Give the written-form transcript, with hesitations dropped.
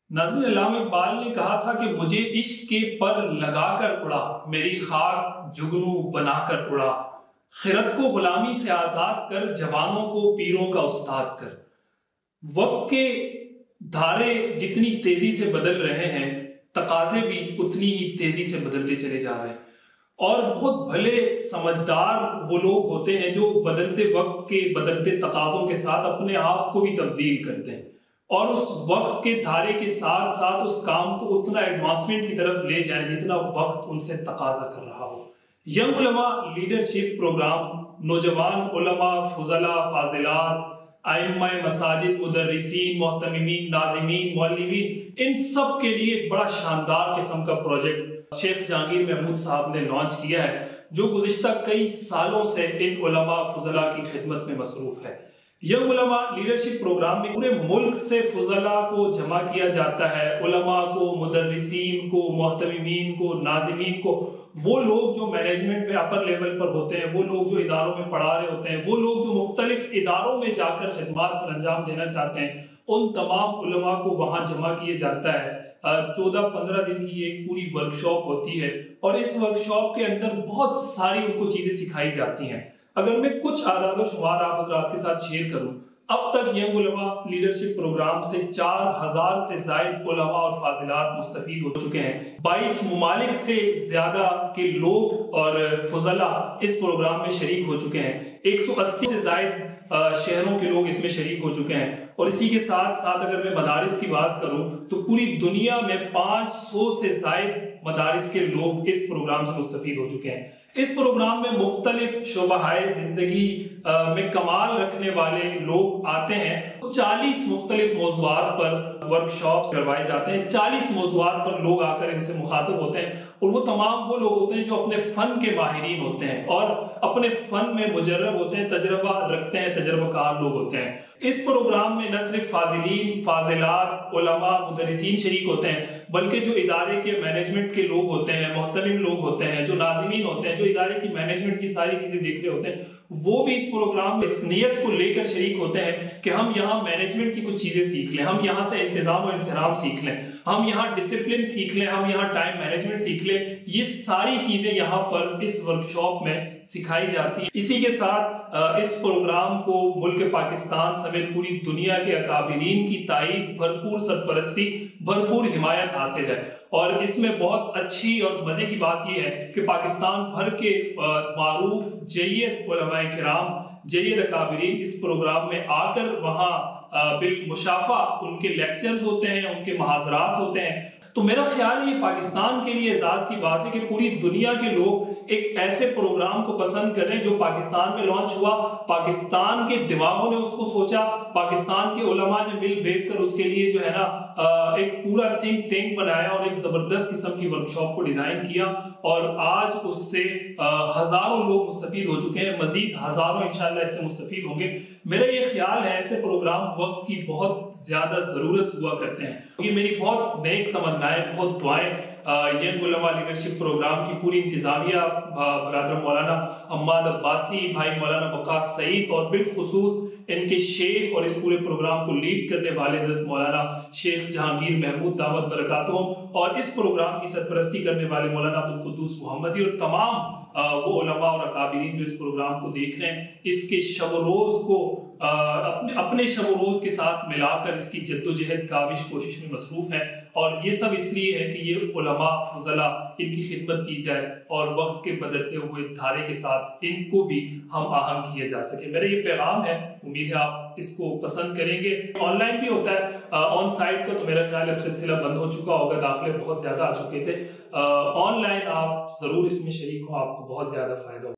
ناظرین، علامہ اقبال نے کہا تھا کہ مجھے عشق کے پر لگا کر اڑا، میری خاک جگنو بنا کر اڑا، خرد کو غلامی سے آزاد کر، جوانوں کو پیروں کا استاد کر۔ وقت کے دھارے جتنی تیزی سے بدل رہے ہیں، تقاضے بھی اتنی ہی تیزی سے بدلتے چلے جا رہے ہیں، اور بہت بھلے سمجھدار وہ لوگ ہوتے ہیں جو بدلتے وقت کے بدلتے تقاضوں کے ساتھ اپنے آپ کو بھی تبدیل کرتے ہیں اور اس وقت کے دھارے کے ساتھ ساتھ اس کام کو اتنا ایڈوانسمنٹ کی طرف لے جائیں جتنا وقت ان سے تقاضا کر رہا ہو۔ ینگ علماء لیڈرشپ پروگرام نوجوان علماء، فضلاء، فاضلات، ائمہ مساجد، مدرسین، محتممین، ناظمین، معلمین، ان سب کے لیے ایک بڑا شاندار قسم کا پروجیکٹ شیخ جہانگیر محمود صاحب نے لانچ کیا ہے، جو گزشتہ کئی سالوں سے ان علماء فضلاء کی خدمت میں مصروف ہے۔ ینگ علماء لیڈرشپ پروگرام میں پورے ملک سے فضلاء کو جمع کیا جاتا ہے، علماء کو، مدرسین کو، محتممین کو، ناظمین کو، وہ لوگ جو مینجمنٹ میں اپر لیول پر ہوتے ہیں، وہ لوگ جو اداروں میں پڑھا رہے ہوتے ہیں، وہ لوگ جو مختلف اداروں میں جا کر خدمات سر انجام دینا چاہتے ہیں، ان تمام علماء کو وہاں جمع کیا جاتا ہے۔ 14-15 دن کی ایک پوری ورکشاپ ہوتی ہے اور اس ورکشاپ کے اندر بہت ساری ان کو چیزیں سکھائی جاتی ہیں۔ اگر میں کچھ اعداد و شمار آپ حضرات کے ساتھ شیئر کروں، اب تک ینگ علماء لیڈرشپ پروگرام سے 4000 سے زائد علماء اور فاضلات مستفید ہو چکے ہیں۔ 22 ممالک سے زیادہ کے لوگ اور فضلاء اس پروگرام میں شریک ہو چکے ہیں۔ 180 سے زائد شہروں کے لوگ اس میں شریک ہو چکے ہیں، اور اسی کے ساتھ ساتھ اگر میں مدارس کی بات کروں تو پوری دنیا میں 500 سے زائد مدارس کے لوگ اس پروگرام سے مستفید ہو چکے ہیں۔ اس پروگرام میں مختلف شعبہ زندگی میں کمال رکھنے والے لوگ آتے ہیں۔ 40 مختلف موضوعات پر ورکشاپس کروائے جاتے ہیں، 40 موضوعات پر لوگ آ کر ان سے مخاطب ہوتے ہیں، اور وہ تمام وہ لوگ ہوتے ہیں جو اپنے فن کے ماہرین ہوتے ہیں اور اپنے فن میں مجرب ہوتے ہیں، تجربہ رکھتے ہیں، تجربہ کار لوگ ہوتے ہیں۔ اس پروگرام میں نہ صرف فاضلین، فاضلات، علماء، مدرسین شریک ہوتے ہیں، بلکہ جو ادارے کے مینجمنٹ کے لوگ ہوتے ہیں، محتمم لوگ ہوتے ہیں، جو ناظمین ہوتے ہیں، جو ادارے کی مینجمنٹ کی ساری چیزیں دیکھ رہے ہوتے ہیں، وہ بھی اس پروگرام میں اس نیت کو لے کر شریک ہوتے ہیں کہ ہم یہاں مینجمنٹ کی کچھ چیزیں سیکھ لیں، ہم یہاں سے انتظام و انصرام سیکھ لیں، ہم یہاں ڈسپلن سیکھ لیں، ہم یہاں ٹائم مینجمنٹ سیکھ لیں۔ یہ ساری چیزیں یہاں پر اس ورکشاپ میں سکھائی جاتی ہیں۔ اسی کے ساتھ اس پروگرام کو ملک پاکستان سمیت پوری دنیا کے اکابرین کی تائید، بھرپور سرپرستی، بھرپور حمایت حاصل ہے، اور اس میں بہت اچھی اور مزے کی بات یہ ہے کہ پاکستان بھر کے معروف جید علماء کرام، جید اکابرین اس پروگرام میں آ کر وہاں بالمشافہ ان کے لیکچرز ہوتے ہیں، ان کے محاضرات ہوتے ہیں۔ تو میرا خیال ہے یہ پاکستان کے لیے اعزاز کی بات ہے کہ پوری دنیا کے لوگ ایک ایسے پروگرام کو پسند کریں جو پاکستان میں لانچ ہوا، پاکستان کے دماغوں نے اس کو سوچا، پاکستان کے علماء نے مل بیٹھ کر اس کے لیے جو ہے نا ایک پورا تھنک ٹینک بنایا اور ایک زبردست قسم کی ورکشاپ کو ڈیزائن کیا، اور آج اس سے ہزاروں لوگ مستفید ہو چکے ہیں، مزید ہزاروں انشاءاللہ اس سے مستفید ہوں گے۔ میرا یہ خیال ہے ایسے پروگرام وقت کی بہت زیادہ ضرورت ہوا کرتے ہیں۔ یہ میری بہت نیک تمنائیں، بہت دعائیں ینگ علماء لیڈرشپ پروگرام کی پوری انتظامیہ، برادر مولانا حماد عباسی، بھائی مولانا وقاص سعید، اور بالخصوص ان کے شیخ اور اس پورے پروگرام کو لیڈ کرنے والے حضرت مولانا شیخ جہانگیر محمود دامت برکاتہم، اور اس پروگرام کی سرپرستی کرنے والے مولانا عبدالقدوس محمدی، اور تمام وہ علماء اور اکابرین جو اس پروگرام کو دیکھ رہے ہیں، اس کے شب و روز کو اپنے شب و روز کے ساتھ ملا کر اس کی جد و جہد کاوش کوشش میں مصروف ہیں، اور یہ سب اس لیے ہے کہ یہ علماء فضلاء ان کی خدمت کی جائے اور وقت کے بدلتے ہوئے دھارے کے ساتھ ان کو بھی ہم آہنگ کیا جا سکے۔ میرا یہ پیغام ہے، امید ہے آپ اس کو پسند کریں گے۔ آن لائن بھی ہوتا ہے، آن سائٹ کا تو میرا خیال اب سلسلہ بند ہو چکا ہوگا، داخلے بہت زیادہ آ چکے تھے۔ آن لائن آپ ضرور اس میں شریک ہوں، آپ کو بہت زیادہ فائدہ ہوگا۔